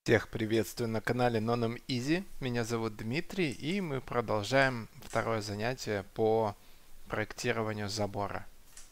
Всех приветствую на канале Nonom Easy. Меня зовут Дмитрий, и мы продолжаем второе занятие по проектированию забора.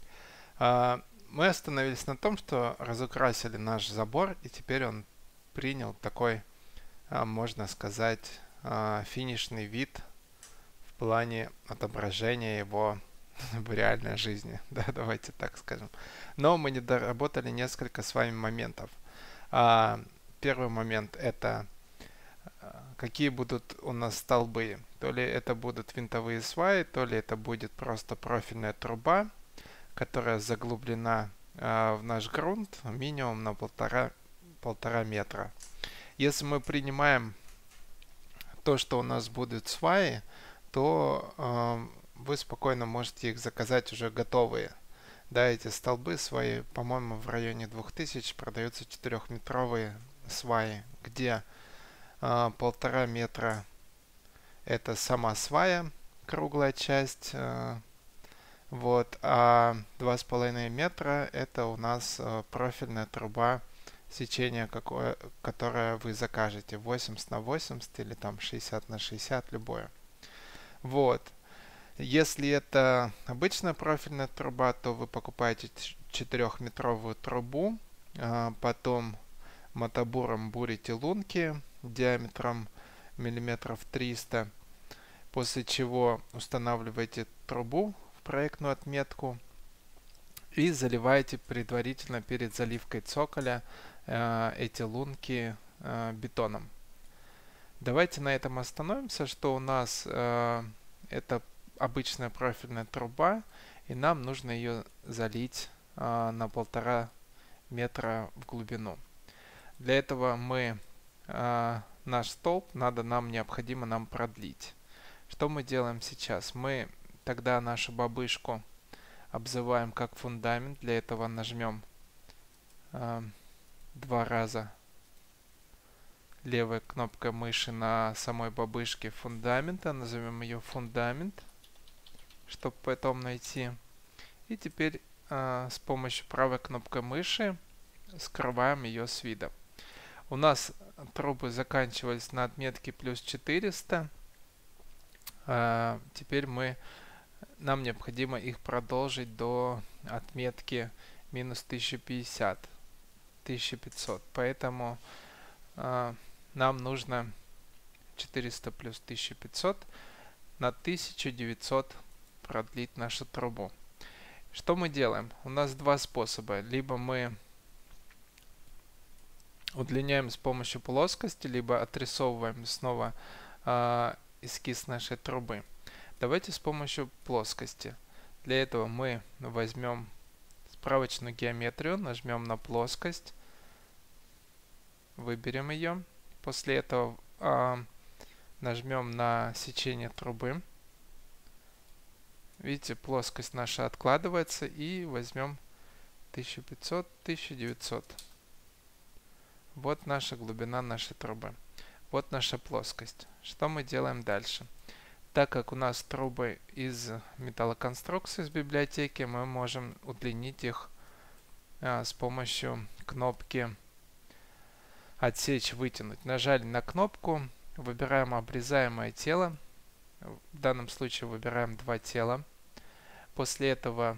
Мы остановились на том, что разукрасили наш забор, и теперь он принял такой, можно сказать, финишный вид в плане отображения его в реальной жизни. Да, давайте так скажем. Но мы не доработали несколько с вами моментов. Первый момент это какие будут у нас столбы. То ли это будут винтовые сваи, то ли это будет просто профильная труба, которая заглублена в наш грунт минимум на полтора метра. Если мы принимаем то, что у нас будут сваи, то вы спокойно можете их заказать уже готовые. Да, эти столбы свои, по-моему, в районе 2000 продаются 4-метровые сваи, где 1,5 метра это сама свая, круглая часть, вот, а 2,5 метра это у нас профильная труба сечения, которое вы закажете, 80 на 80 или там 60 на 60, любое. Вот. Если это обычная профильная труба, то вы покупаете 4-метровую трубу, потом мотобуром бурите лунки диаметром миллиметров 300, после чего устанавливаете трубу в проектную отметку и заливаете предварительно перед заливкой цоколя эти лунки бетоном. Давайте на этом остановимся, что у нас это обычная профильная труба, и нам нужно ее залить на 1,5 метра в глубину. Для этого наш столб необходимо нам продлить. Что мы делаем сейчас? Мы тогда нашу бабышку обзываем как фундамент. Для этого нажмем 2 раза левой кнопкой мыши на самой бабышке фундамента. Назовем ее фундамент, чтобы потом найти. И теперь с помощью правой кнопкой мыши скрываем ее с вида. У нас трубы заканчивались на отметке плюс 400. Теперь нам необходимо их продолжить до отметки минус 1050, 1500. Поэтому нам нужно 400 плюс 1500 на 1900 продлить нашу трубу. Что мы делаем? У нас два способа. Либо мы удлиняем с помощью плоскости, либо отрисовываем снова эскиз нашей трубы. Давайте с помощью плоскости. Для этого мы возьмем справочную геометрию, нажмем на плоскость, выберем ее. После этого нажмем на сечение трубы. Видите, плоскость наша откладывается, и возьмем 1500, 1900. Вот наша глубина нашей трубы. Вот наша плоскость. Что мы делаем дальше? Так как у нас трубы из металлоконструкции из библиотеки, мы можем удлинить их с помощью кнопки «Отсечь, вытянуть». Нажали на кнопку, выбираем обрезаемое тело. В данном случае выбираем два тела. После этого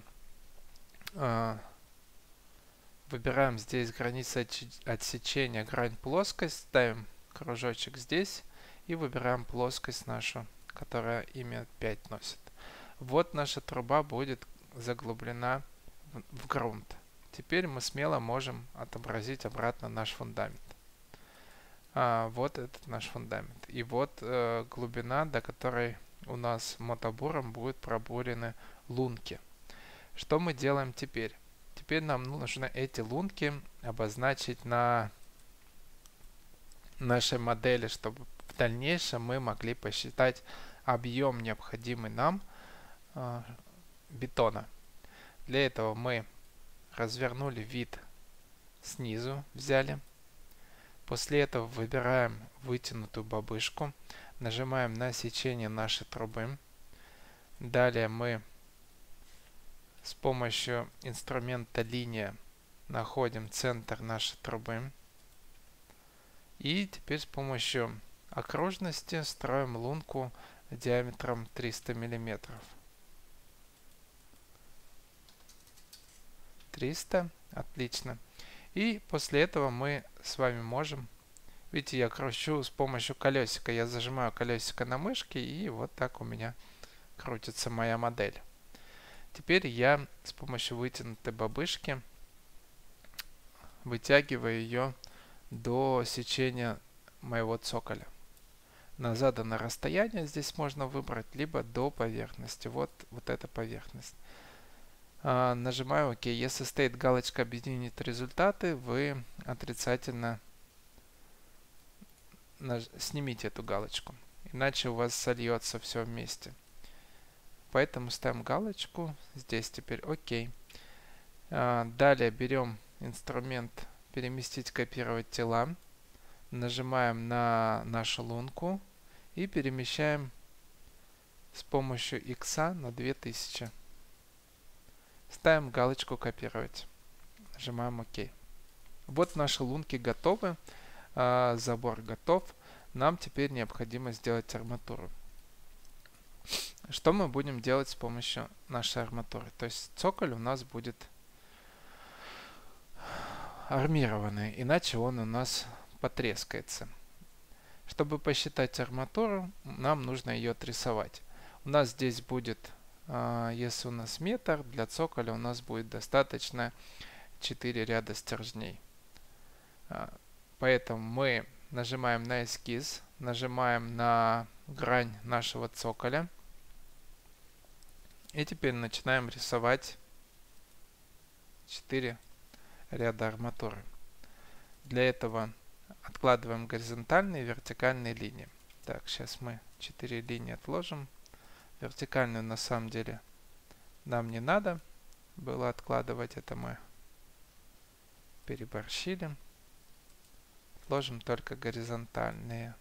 выбираем здесь границы отсечения, грань, плоскость, ставим кружочек здесь и выбираем плоскость нашу, которая имя 5 носит. Вот наша труба будет заглублена в грунт. Теперь мы смело можем отобразить обратно наш фундамент. Вот этот наш фундамент. И вот глубина, до которой у нас мотобуром будут пробурены лунки. Что мы делаем теперь? Теперь нам нужно эти лунки обозначить на нашей модели, чтобы в дальнейшем мы могли посчитать объем, необходимый нам бетона. Для этого мы развернули вид снизу, взяли. После этого выбираем вытянутую бабышку, нажимаем на сечение нашей трубы. Далее мы с помощью инструмента линия находим центр нашей трубы И теперь с помощью окружности строим лунку диаметром 300 миллиметров. 300, отлично. И после этого мы с вами можем, видите, я кручу с помощью колесика, я зажимаю колесико на мышке, и вот так у меня крутится моя модель. Теперь я с помощью вытянутой бабышки вытягиваю ее до сечения моего цоколя. На заданное расстояние здесь можно выбрать, либо до поверхности. Вот эта поверхность. Нажимаю ОК. Если стоит галочка «Объединить результаты», вы отрицательно снимите эту галочку, иначе у вас сольется все вместе. Поэтому ставим галочку. Здесь теперь ОК. Далее берем инструмент «Переместить, копировать тела». Нажимаем на нашу лунку и перемещаем с помощью X на 2000. Ставим галочку «Копировать». Нажимаем ОК. Вот наши лунки готовы. Забор готов. Нам теперь необходимо сделать арматуру. Что мы будем делать с помощью нашей арматуры? То есть цоколь у нас будет армированный, иначе он у нас потрескается. Чтобы посчитать арматуру, нам нужно ее отрисовать. У нас здесь будет, если у нас метр, для цоколя у нас будет достаточно 4 ряда стержней. Поэтому мы нажимаем на эскиз, нажимаем на грань нашего цоколя. И теперь начинаем рисовать 4 ряда арматуры. Для этого откладываем горизонтальные и вертикальные линии. Так, сейчас мы 4 линии отложим. Вертикальную на самом деле нам не надо было откладывать, это мы переборщили. Отложим только горизонтальные.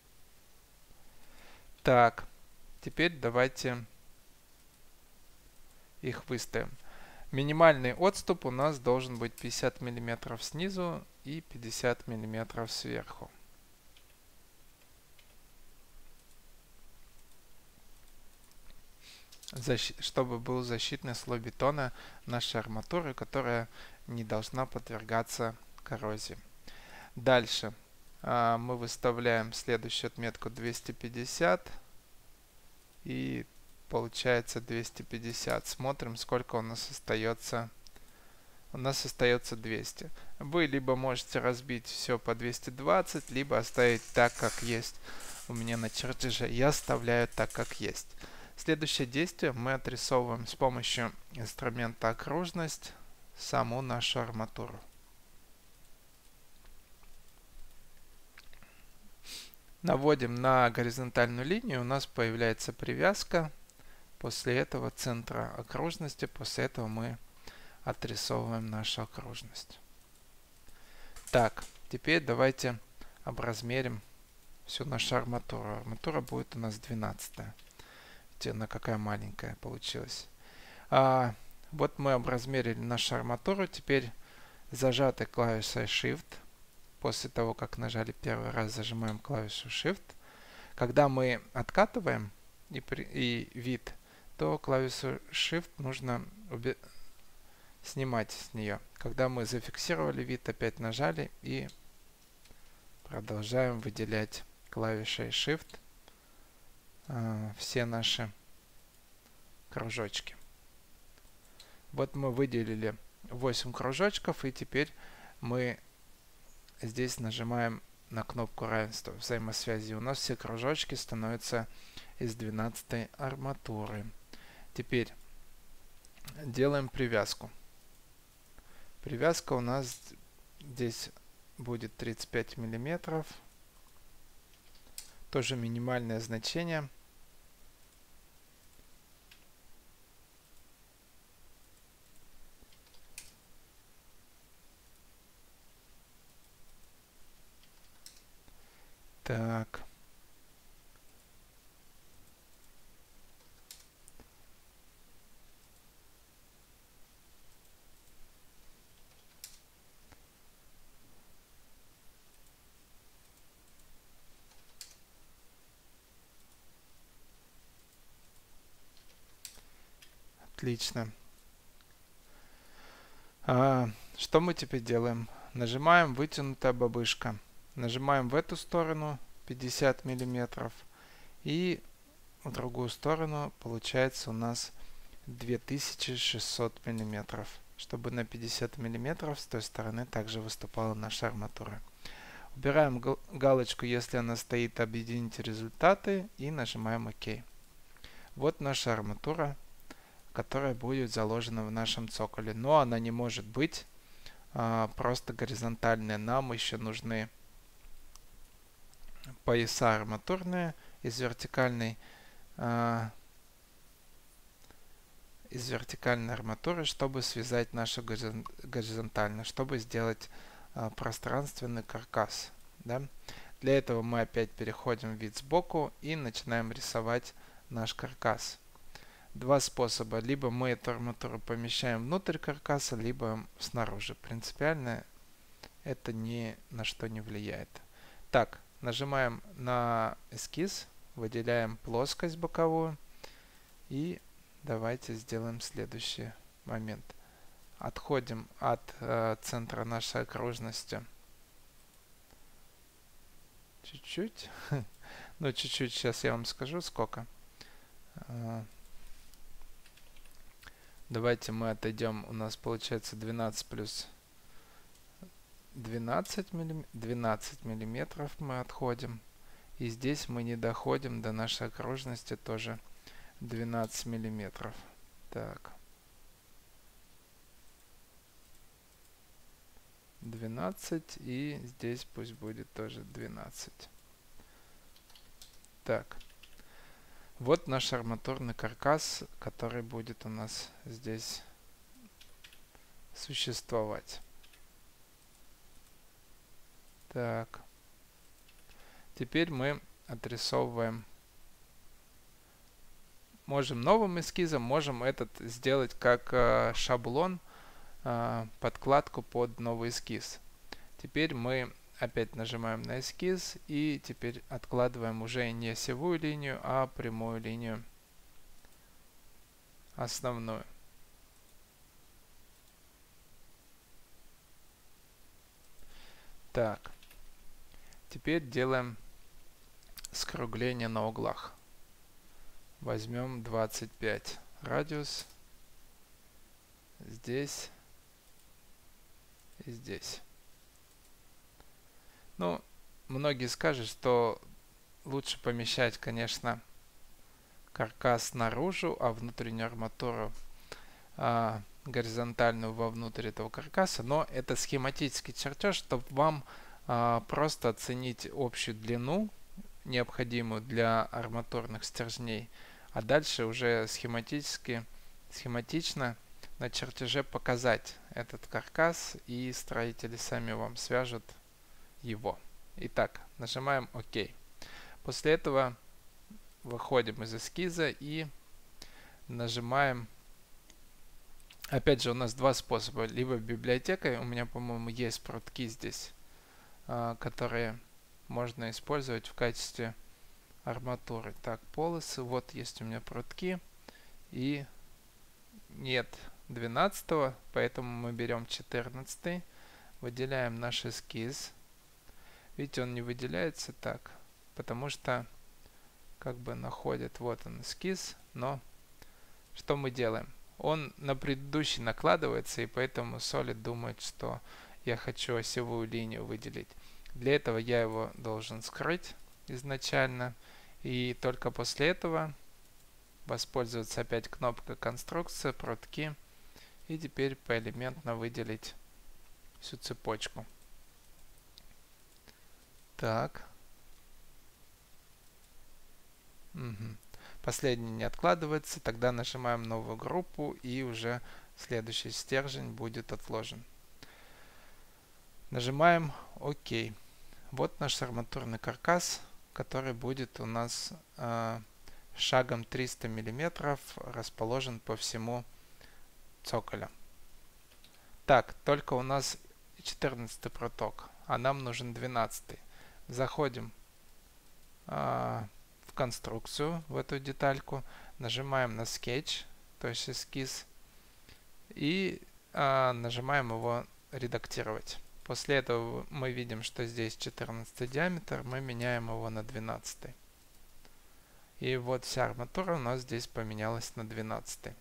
Так, теперь давайте их выставим. Минимальный отступ у нас должен быть 50 мм снизу и 50 мм сверху. Чтобы был защитный слой бетона нашей арматуры, которая не должна подвергаться коррозии. Дальше мы выставляем следующую отметку 250 и получается 250. Смотрим, сколько у нас остается. У нас остается 200. Вы либо можете разбить все по 220, либо оставить так, как есть у меня на чертеже. Я оставляю так, как есть. Следующее действие мы отрисовываем с помощью инструмента окружность саму нашу арматуру. Наводим на горизонтальную линию, у нас появляется привязка. После этого центра окружности, после этого мы отрисовываем нашу окружность. Так, теперь давайте образмерим всю нашу арматуру. Арматура будет у нас 12. Видите, она какая маленькая получилась. Вот мы образмерили нашу арматуру. Теперь зажатой клавишей Shift. После того, как нажали первый раз, зажимаем клавишу Shift. Когда мы откатываем и вид, то клавишу Shift нужно снимать с нее. Когда мы зафиксировали вид, опять нажали и продолжаем выделять клавишей Shift все наши кружочки. Вот мы выделили 8 кружочков, и теперь мы здесь нажимаем на кнопку равенства взаимосвязи. У нас все кружочки становятся из 12 арматуры. Теперь делаем привязку. Привязка у нас здесь будет 35 миллиметров. Тоже минимальное значение. Так. Отлично. Что мы теперь делаем? Нажимаем вытянутая бабышка. Нажимаем в эту сторону 50 миллиметров. И в другую сторону получается у нас 2600 миллиметров. Чтобы на 50 миллиметров с той стороны также выступала наша арматура. Убираем галочку, если она стоит, объедините результаты и нажимаем ОК. Вот наша арматура, которая будет заложена в нашем цоколе. Но она не может быть просто горизонтальная. Нам еще нужны пояса арматурные из вертикальной арматуры, чтобы связать нашу горизонтально, чтобы сделать пространственный каркас. Да? Для этого мы опять переходим в вид сбоку и начинаем рисовать наш каркас. Два способа. Либо мы эту арматуру помещаем внутрь каркаса, либо снаружи. Принципиально это ни на что не влияет. Так, нажимаем на эскиз, выделяем плоскость боковую и давайте сделаем следующий момент. Отходим от центра нашей окружности чуть-чуть. Ну, чуть-чуть, сейчас я вам скажу, сколько. Давайте мы отойдем. У нас получается 12 плюс 12 миллиметров мы отходим. И здесь мы не доходим до нашей окружности тоже 12 миллиметров. Так. 12 и здесь пусть будет тоже 12. Так. Вот наш арматурный каркас, который будет у нас здесь существовать. Так. Теперь мы отрисовываем. Можем новым эскизом, можем этот сделать как шаблон, подкладку под новый эскиз. Теперь мы опять нажимаем на эскиз и теперь откладываем уже не осевую линию, а прямую линию основную. Так, теперь делаем скругление на углах. Возьмем 25 радиус здесь и здесь. Ну, многие скажут, что лучше помещать, конечно, каркас наружу, а внутреннюю арматуру горизонтальную вовнутрь этого каркаса. Но это схематический чертеж, чтобы вам просто оценить общую длину, необходимую для арматурных стержней. А дальше уже схематично на чертеже показать этот каркас, и строители сами вам свяжут его. Итак, нажимаем ОК. После этого выходим из эскиза и нажимаем. Опять же, у нас два способа. Либо библиотекой, у меня, по-моему, есть прутки здесь, которые можно использовать в качестве арматуры. Так, полосы. Вот есть у меня прутки. И нет 12, поэтому мы берем 14, выделяем наш эскиз. Видите, он не выделяется так, потому что как бы находит, вот он эскиз, но что мы делаем? Он на предыдущий накладывается, и поэтому Solid думает, что я хочу осевую линию выделить. Для этого я его должен скрыть изначально, и только после этого воспользоваться опять кнопкой конструкция, прутки, и теперь поэлементно выделить всю цепочку. Так. Угу. Последний не откладывается, тогда нажимаем новую группу, и уже следующий стержень будет отложен. Нажимаем ОК. Вот наш арматурный каркас, который будет у нас шагом 300 мм расположен по всему цоколю. Так, только у нас 14 проток, а нам нужен 12. Заходим в конструкцию, в эту детальку, нажимаем на Sketch, то есть эскиз, и нажимаем его редактировать. После этого мы видим, что здесь 14 диаметр, мы меняем его на 12. И вот вся арматура у нас здесь поменялась на 12.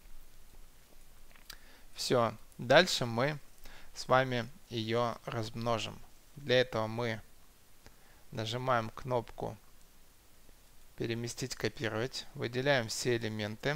Все, дальше мы с вами ее размножим. Для этого мы нажимаем кнопку «Переместить, копировать», выделяем все элементы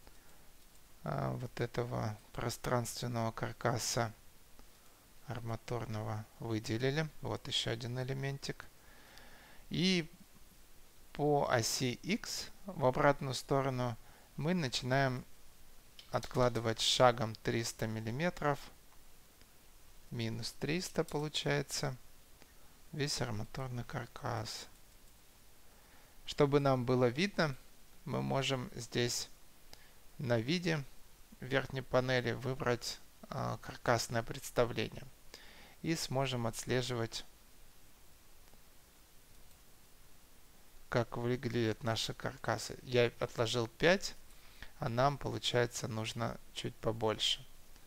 вот этого пространственного каркаса арматурного, выделили. Вот еще один элементик. И по оси X в обратную сторону мы начинаем откладывать шагом 300 миллиметров, минус 300 получается, весь арматурный каркас. Чтобы нам было видно, мы можем здесь на виде в верхней панели выбрать каркасное представление и сможем отслеживать, как выглядят наши каркасы. Я отложил 5, а нам, получается, нужно чуть побольше.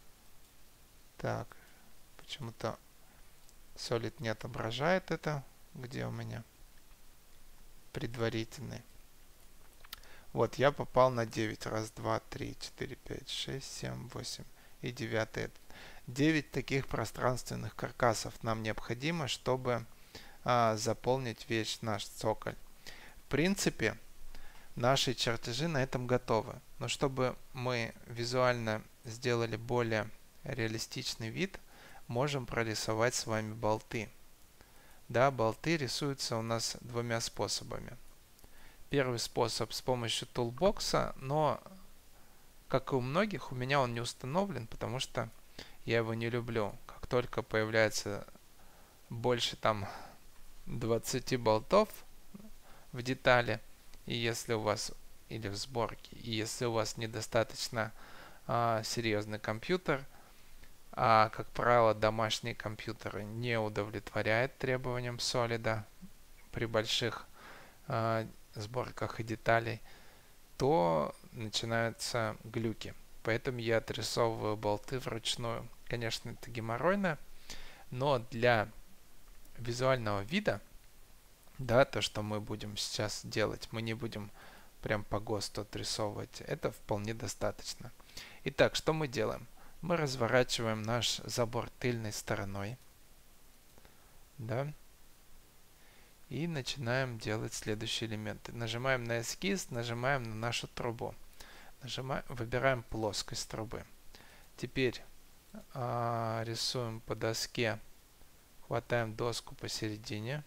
Так, почему-то Solid не отображает это. Где у меня предварительный? Вот, я попал на 9. Раз, два, три, 4, 5, 6, 7, 8 и 9. 9 таких пространственных каркасов нам необходимо, чтобы заполнить весь наш цоколь. В принципе, наши чертежи на этом готовы. Но чтобы мы визуально сделали более реалистичный вид, можем прорисовать с вами болты. Да, болты рисуются у нас двумя способами. Первый способ с помощью тулбокса, но, как и у многих, у меня он не установлен, потому что я его не люблю. Как только появляется больше там 20 болтов в детали, и если у вас, или в сборке, и если у вас недостаточно серьезный компьютер, а, как правило, домашние компьютеры не удовлетворяют требованиям Solid при больших сборках и деталей, то начинаются глюки. Поэтому я отрисовываю болты вручную. Конечно, это геморройно, но для визуального вида, да, то, что мы будем сейчас делать, мы не будем прям по ГОСТу отрисовывать, это вполне достаточно. Итак, что мы делаем? Мы разворачиваем наш забор тыльной стороной, да, и начинаем делать следующие элементы. Нажимаем на эскиз, нажимаем на нашу трубу. Выбираем плоскость трубы. Теперь рисуем по доске, хватаем доску посередине.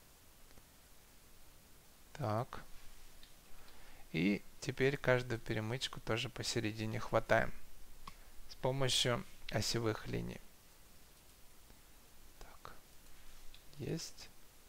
Так. И теперь каждую перемычку тоже посередине хватаем с помощью осевых линий. Так. Есть.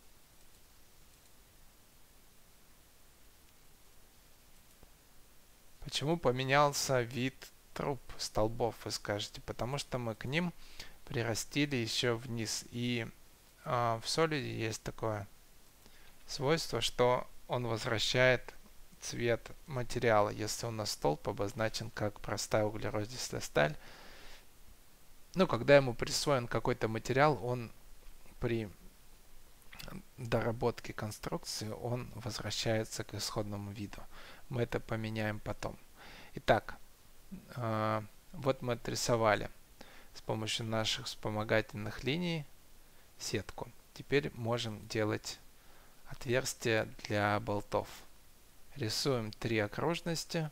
Почему поменялся вид труб, столбов, вы скажете? Потому что мы к ним прирастили еще вниз. И в Solid есть такое свойство, что он возвращает цвет материала, если у нас столб обозначен как простая углеродистая сталь. Ну, когда ему присвоен какой-то материал, он при доработке конструкции, он возвращается к исходному виду. Мы это поменяем потом. Итак, вот мы отрисовали с помощью наших вспомогательных линий сетку. Теперь можем делать отверстия для болтов. Рисуем 3 окружности.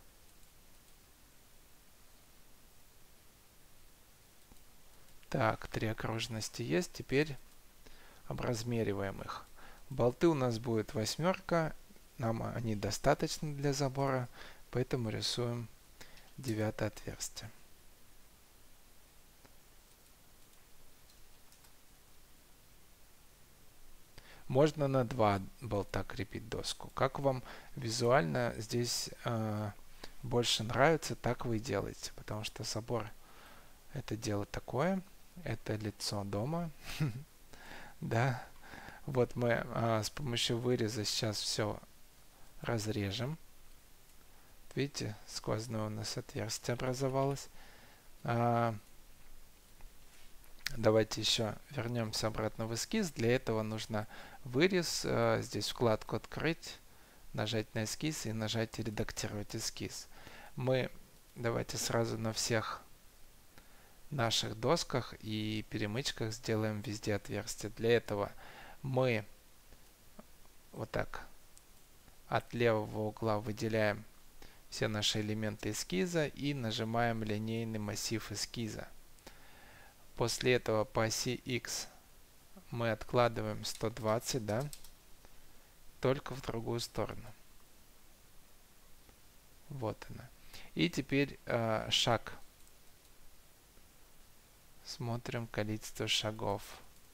Так, 3 окружности есть. Теперь образмериваем их. Болты у нас будет 8, нам они достаточно для забора, поэтому рисуем 9 отверстие. Можно на 2 болта крепить доску. Как вам визуально здесь больше нравится, так вы и делаете. Потому что забор это дело такое. Это лицо дома. Да. Вот мы с помощью выреза сейчас все разрежем. видите, сквозное у нас отверстие образовалось. Давайте еще вернемся обратно в эскиз. Для этого нужно вырез. Здесь вкладку «Открыть», нажать на эскиз и нажать «Редактировать эскиз». Давайте сразу на всех наших досках и перемычках сделаем везде отверстие. Для этого мы вот так от левого угла выделяем все наши элементы эскиза и нажимаем линейный массив эскиза. После этого по оси X мы откладываем 120, да, только в другую сторону. Вот она. И теперь шаг. Смотрим количество шагов.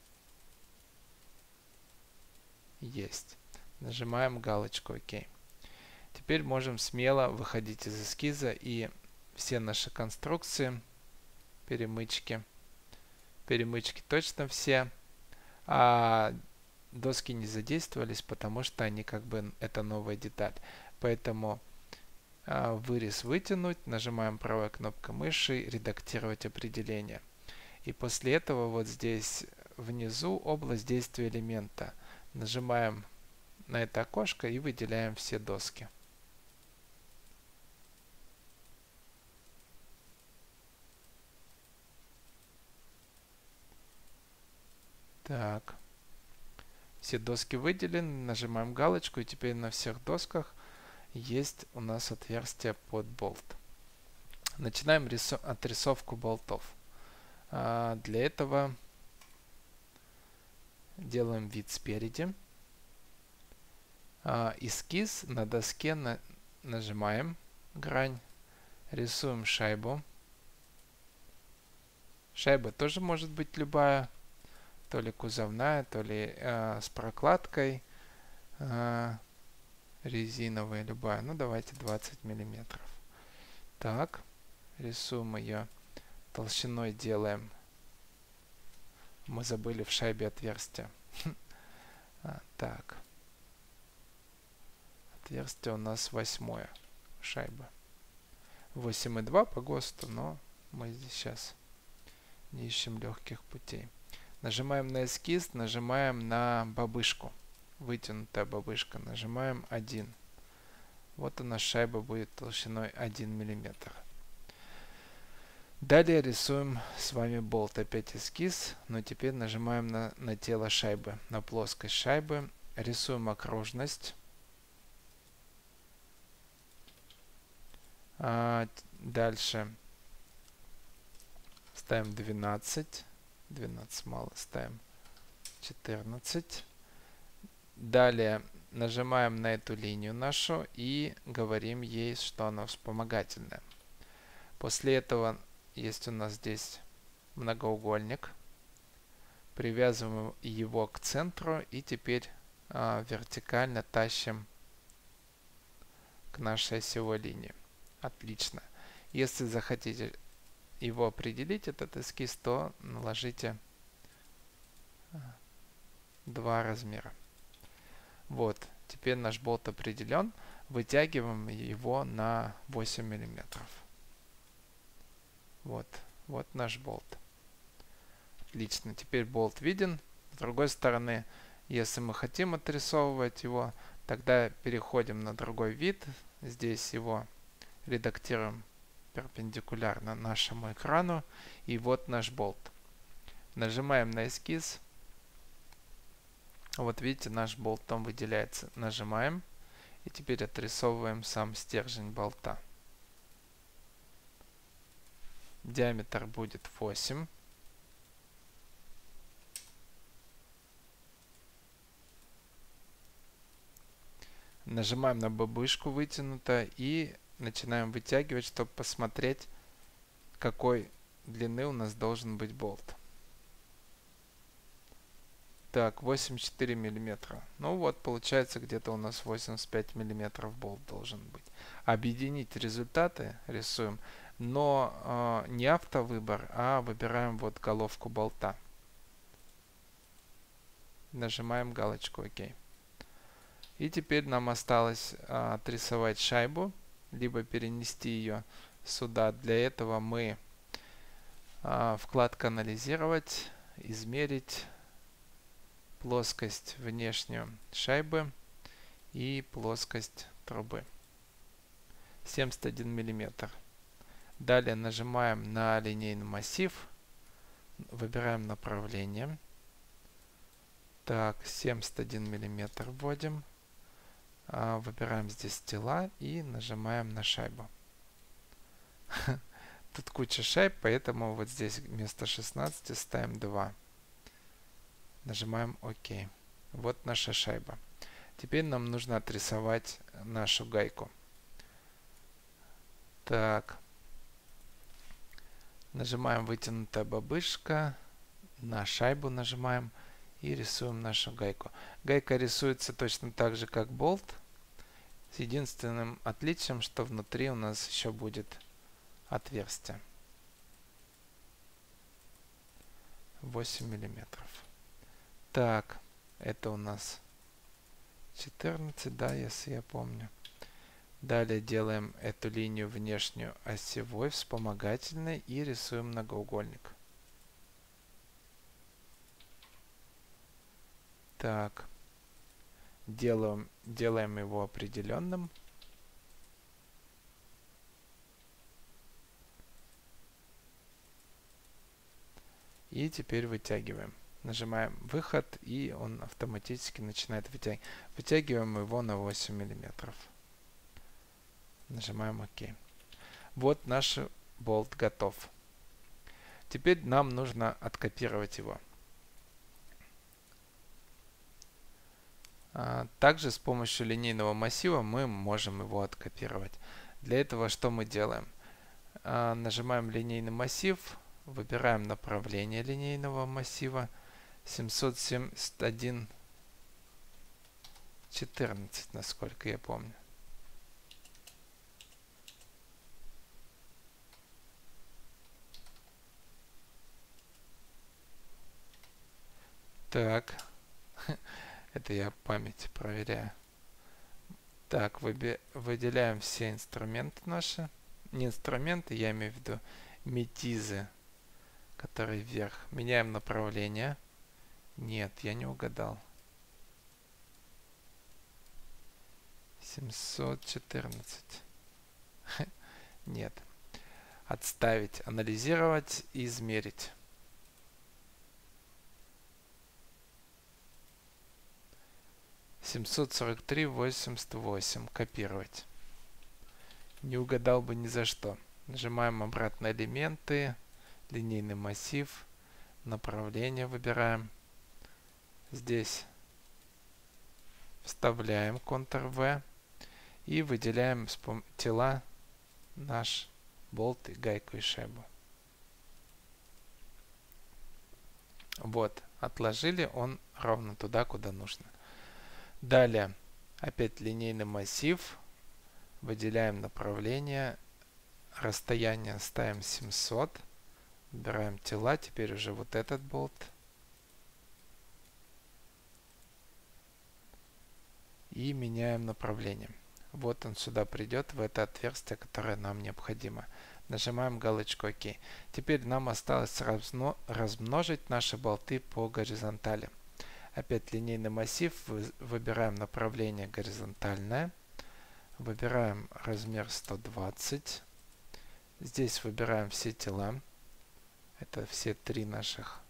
Есть. Нажимаем галочку ОК. Теперь можем смело выходить из эскиза и все наши конструкции, перемычки точно все, а доски не задействовались, потому что они это новая деталь. Поэтому вырез вытянуть, нажимаем правой кнопкой мыши, редактировать определение. И после этого вот здесь внизу область действия элемента. Нажимаем на это окошко и выделяем все доски. Так. Все доски выделены, нажимаем галочку, и теперь на всех досках есть у нас отверстие под болт. Начинаем отрисовку болтов. Для этого делаем вид спереди. Эскиз на доске нажимаем грань, рисуем шайбу. Шайба тоже может быть любая, то ли кузовная, то ли с прокладкой, резиновая, любая. Ну, давайте 20 миллиметров. Так, рисуем ее, толщиной делаем. Мы забыли в шайбе отверстие. Так. Отверстие у нас 8 шайба. 8,2 по ГОСТу, но мы здесь сейчас не ищем легких путей. Нажимаем на эскиз, нажимаем на бабышку. Вытянутая бабышка. Нажимаем 1. Вот у нас шайба будет толщиной 1 мм. Далее рисуем с вами болт. Опять эскиз, но теперь нажимаем на тело шайбы, на плоскость шайбы. Рисуем окружность. Дальше ставим 12. 12 мало, ставим 14. Далее нажимаем на эту линию нашу и говорим ей, что она вспомогательная. После этого есть у нас здесь многоугольник. Привязываем его к центру и теперь вертикально тащим к нашей осевой линии. Отлично. Если захотите его определить, этот эскиз, то наложите 2 размера. Вот, теперь наш болт определен. Вытягиваем его на 8 миллиметров. Вот наш болт. Отлично, теперь болт виден. С другой стороны, если мы хотим отрисовывать его, тогда переходим на другой вид. Здесь его редактируем перпендикулярно нашему экрану. И вот наш болт. Нажимаем на эскиз. Вот видите, наш болт там выделяется. Нажимаем. И теперь отрисовываем сам стержень болта. Диаметр будет 8. Нажимаем на бабышку вытянутая и начинаем вытягивать, чтобы посмотреть, какой длины у нас должен быть болт. Так, 84 миллиметра. Ну вот, получается, где-то у нас 85 миллиметров болт должен быть. Объединить результаты рисуем, но не автовыбор, а выбираем вот головку болта. Нажимаем галочку ОК. И теперь нам осталось отрисовать шайбу. либо перенести ее сюда. Для этого мы вкладка «Анализировать», «Измерить», плоскость внешнюю шайбы и плоскость трубы 71 мм. Далее нажимаем на линейный массив, выбираем направление. Так, 71 мм вводим. Выбираем здесь тела и нажимаем на шайбу. Тут куча шайб, поэтому вот здесь вместо 16 ставим 2. Нажимаем ОК. Вот наша шайба. Теперь нам нужно отрисовать нашу гайку. Так. Нажимаем вытянутая бабышка. На шайбу нажимаем и рисуем нашу гайку. Гайка рисуется точно так же, как болт. С единственным отличием, что внутри у нас еще будет отверстие. 8 миллиметров. Так, это у нас 14, да, если я помню. Далее делаем эту линию внешнюю осевой, вспомогательной и рисуем многоугольник. Так, делаем его определенным. И теперь вытягиваем. Нажимаем выход, и он автоматически начинает вытягивать. Вытягиваем его на 8 миллиметров. Нажимаем ОК. Вот наш болт готов. Теперь нам нужно откопировать его. Также с помощью линейного массива мы можем его откопировать. Для этого что мы делаем? Нажимаем линейный массив, выбираем направление линейного массива 771,14, насколько я помню. Так, это я память проверяю. Так, выделяем все инструменты наши. Не инструменты, я имею в виду метизы, которые вверх. Меняем направление. Нет, я не угадал. 714. Нет. Отставить, анализировать и измерить. Семьсот 43,88. Копировать. Не угадал бы ни за что. Нажимаем обратно элементы, линейный массив, направление выбираем. Здесь вставляем Ctrl-V и выделяем тела наш болт, и гайку и шайбу. Вот, отложили, он ровно туда, куда нужно. Далее, опять линейный массив, выделяем направление, расстояние ставим 700, выбираем тела, теперь уже вот этот болт. И меняем направление. Вот он сюда придет, в это отверстие, которое нам необходимо. Нажимаем галочку ОК. Теперь нам осталось размножить наши болты по горизонтали. Опять линейный массив, выбираем направление горизонтальное. Выбираем размер 120. Здесь выбираем все тела. Это все три наших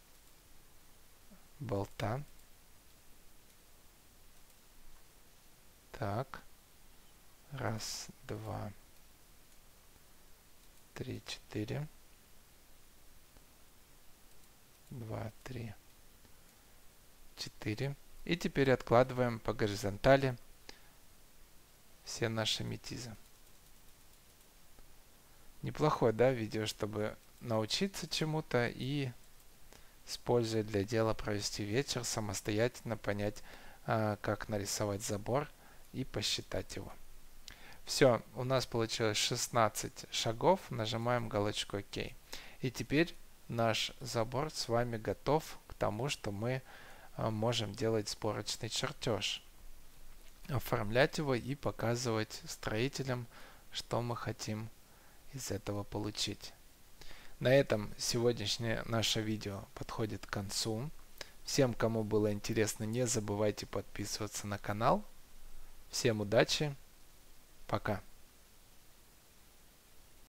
болта. Так. Раз, два, три, 4. 2, 3, 4. И теперь откладываем по горизонтали все наши метизы. Неплохое, да, видео, чтобы научиться чему-то и, используя для дела, провести вечер, самостоятельно понять, как нарисовать забор и посчитать его. Все, у нас получилось 16 шагов. Нажимаем галочку ОК. И теперь наш забор с вами готов к тому, что мы можем делать сборочный чертеж. Оформлять его и показывать строителям что мы хотим из этого получить. На этом сегодняшнее наше видео подходит к концу. Всем, кому было интересно, не забывайте подписываться на канал. Всем удачи. Пока.